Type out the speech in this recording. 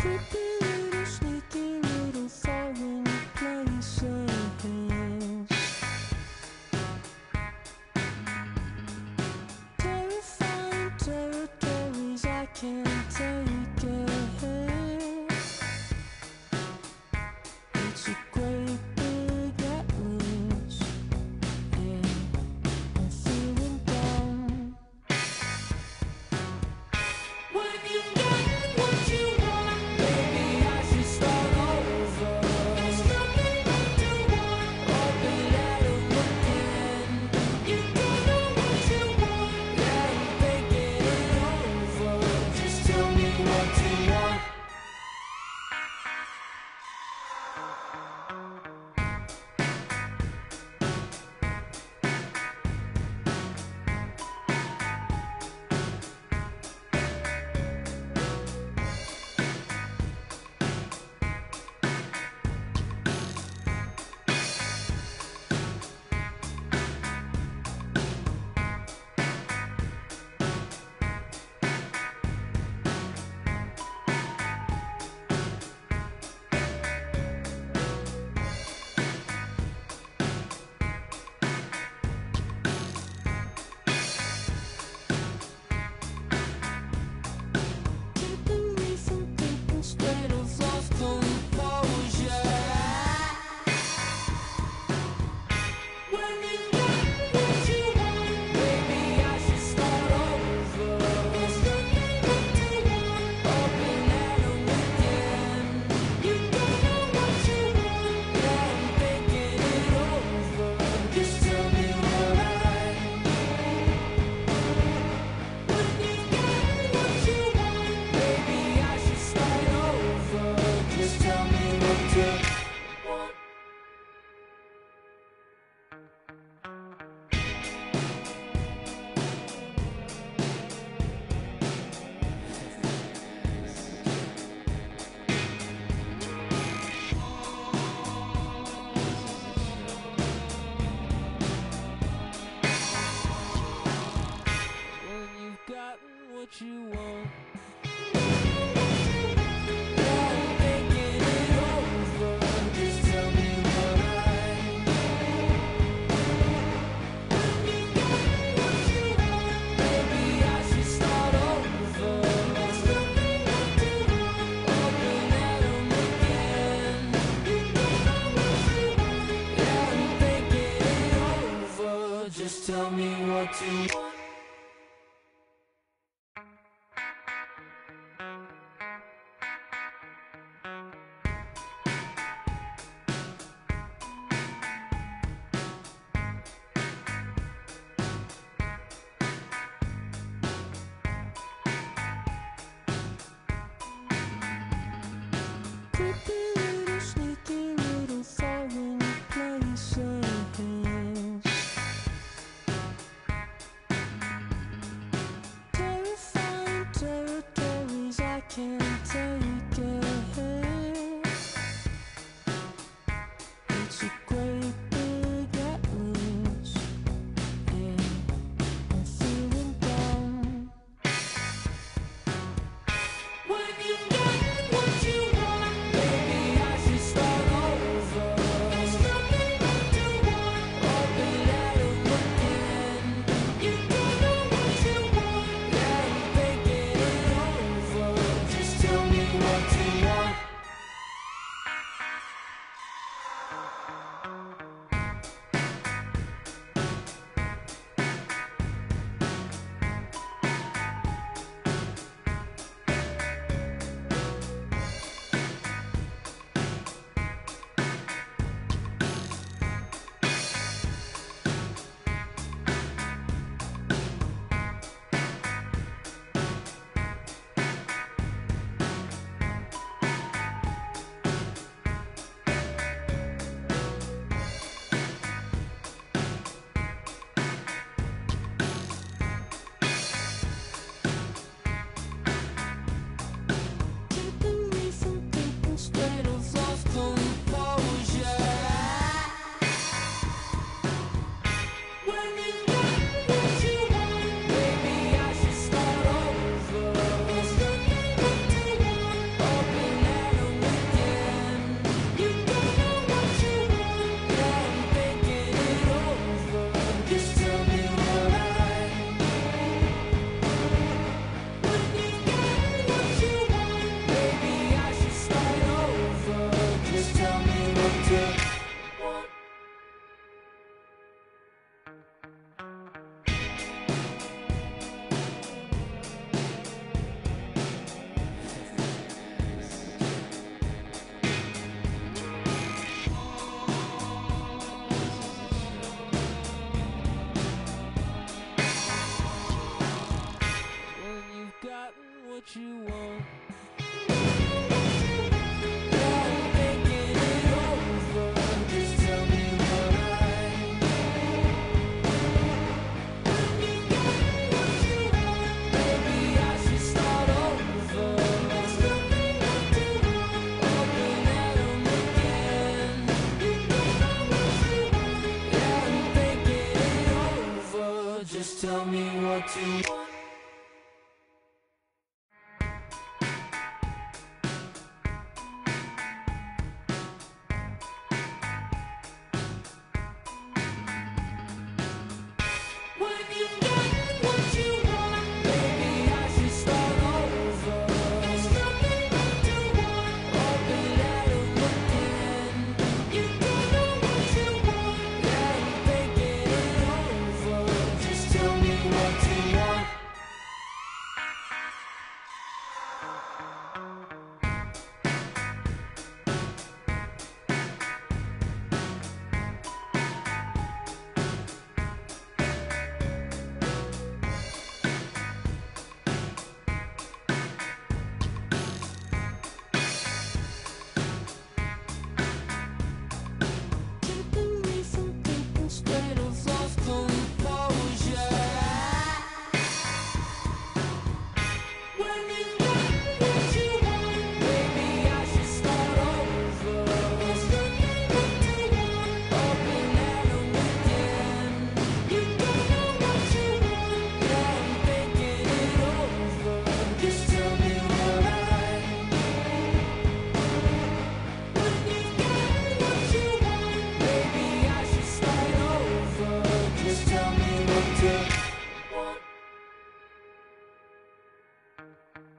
Creepy little, sneaky little foreign places. Terrifying territories I can't take it. It's a great big atlas, and I'm feeling down. When you get what you want, maybe I should start over. There's nothing left to want, open at 'em again. You don't know what you want, yeah, I'm thinking it over. Just tell me what you want. Keeping me from thinking straight of lost composure. When you got what you want, maybe I should start over. There's nothing left to want, open at 'em again. You don't know what you want, yeah, I'm thinking it over. Just tell me what I. When you got what you want, maybe I should start over. Just tell me what you want. When you've gotten what you want, yeah, I'm thinking it over. Just tell me what I. When you got what you want, maybe I should start over. There's nothing left to want, open at 'em again. You don't know what you want, yeah, I'm thinking it over. Just tell me what you want. what you want. Yeah, I'm thinking it over. Just tell me what I. When you got what you want, maybe I should start over. There's nothing left to want. Open at 'em again. You got what you want. Yeah, I'm thinking it over. Just tell me what you want. When you got what you want, maybe I should start over. There's nothing left to want. Open at 'em again. You don't know what you want. Yeah, I'm thinking it over. Just tell me what you want. Keeping me from thinking straight, I've lost composure. When you got what you want, maybe I should start over. There's nothing left to want. Open at 'em again. You don't know what you want. Yeah, I'm thinking it over. Just tell me what I. When you got what you want, maybe I should start over. Just tell me what to want.